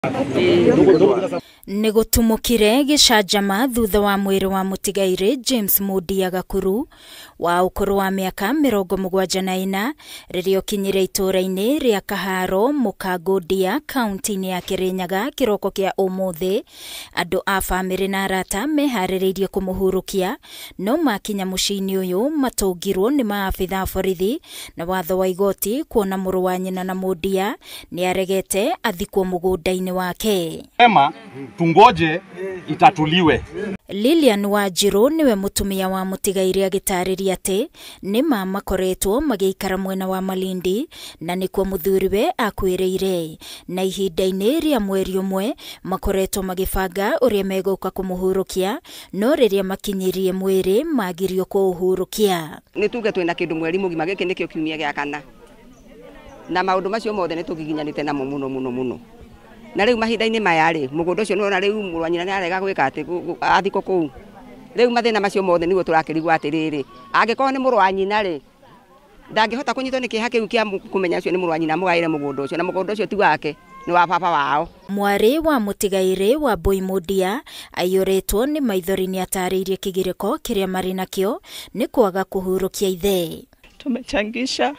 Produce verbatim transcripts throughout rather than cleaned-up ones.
Nigutumukire gicanjama thutha wa mwiri wa mutigaire James Mudia Gakuru wa ukuru wa miaka mirongo mugwanja na ina ririo kinyire itura-ini ria Kaharo Mukangodia kaunti-ini ya Kirinyaga kiroko kia umuthi. Andu a family na arata mehaririirie kumuhurukia no makinya mucii-ini uyu matungirwo ni maabitha borithi na watho wa igoti kuona muru wa nyina na Mudia ni aregete athikwo mugunda-ini wake. Ema tungoje itatuliwe. Lilian Wanjiru niwe mutumia wa mutigaire agitariria ati ni mama koretwo magiikara mwena wa Malindi na nikuo muthuriwe akwireire na ihinda-ini ria mweri umwe makoretwo magibanga uria meguka kumuhurukia no riria makinyirie mwiri magirio kuhurukia. Ni tuge twina kindu mweri mugima giki nikio kiumia gia kana na maundu macio mothe ni tugiginyanite namo muno muno muno. Na riu mahinda-ini maya ri mugundo ucio nona riu muru wa nyina ni arega gwika ati athiko kuu riu mathina macio mothe nigo turakirigwa atiriri angikorwo ni muru wa nyina ri ndangihota kunyitwo ni kiha kiu kia kumenya ucio ni muru wa nyina mugaire mugundo ucio na mugundo ucio ti wake ni wa baba wao. Mwari wa mutigaire wa Boy Mudia aiyuritwo ni maithori-ini atariirie kigiriko kiria mari nakio ni kwaga kuhurukia ithe. Tumechangisha,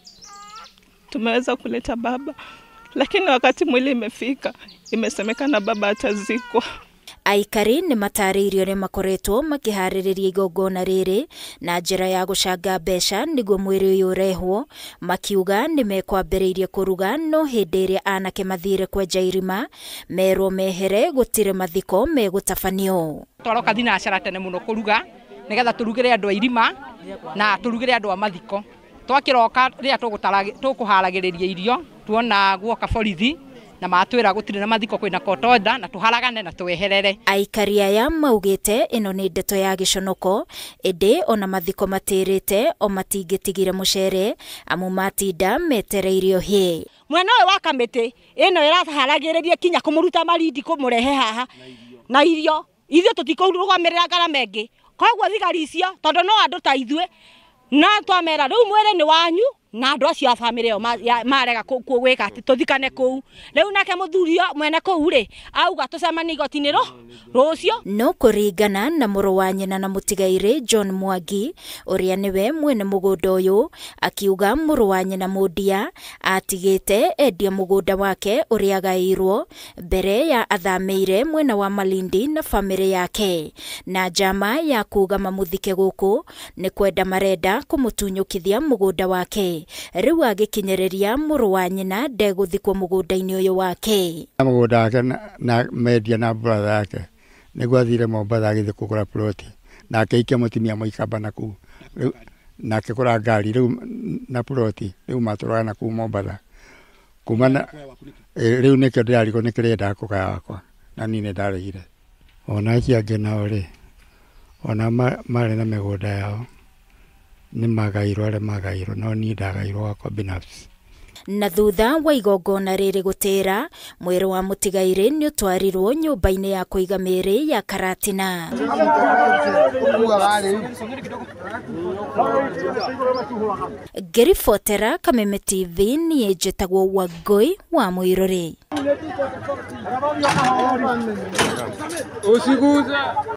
tumeweza kuleta baba, lakini wakati mwili imefika imesemekana baba atazikwa. Aikari ni matariirio ni makoretwo makihaririria igongona riri na njira ya gucanga mbeca niguo mwiri uyu urehwo, makiuga ni mekwambiriirie kuruga no hindi iria anake mathire kwenja irima merwo mehere gutire mathiko megutabanio. Twaroka thinacara tene muno kuruga nigetha turugire andu a irima na turugire andu a mathiko. Twakiroka ria tukuharagiriria irio tuona guoka borithi na matwira gutire na mathiko kwina kotonda na tuharagane na tweherere. Aikari aya maugite ino ni ndeto ya giconoko indi ona mathiko matirite o matingitigire mucere amu matinda metereirio hi. Mwena uyu wa kamiti ino iraharagiriria kinya kumuruta marindi kumurehe haha na irio ithio tutikurugamirira garama engi kogwo thigari icio tondu no andu ta ithue na twamera riu mwere ni wanyu na andu acio a family yo marega gwika ati tuthikane kuu riu nake muthurio mwene kuu ri auga tucemani igoti-ini ro rucio. No kuringana na muru wa nyina na mutigaire John Mwangi uria niwe mwene mugunda uyu akiuga muru wa nyina Mudia atigite endia mugunda wake uria agairwo mbere ya athameire mwena wa Malindi na family yake na jama ya kuga mamuthike guku ni kwenda marenda kumutunyukithia mugunda wake. Riu agikinyereria muru wa nyina ndeguthikwo mugunda-ini uyu wake. Mugunda wake na media na brother yake niguo athire Mombatha agithi kugura ploti na akeikia mutimia muikamba na kuu na akigura ngari riu na ploti riu maturaga na kuu Mombatha kumana riu nikio ndirarigwo nikirenda kugaya wakwa na nini ndaregire ona acio angi nao ri ona mari na migunda yao ni magairwo aria magairwo no ni ndagairwo wakwa binafsi. Na thutha wa igongona riri gutira mwiri wa mutigaire ni utwarirwo nyumba-ini ya kuiga miri ya Karatina. Gerifotera Kameme T V ni ejetagwo Wangui wa Muiruri.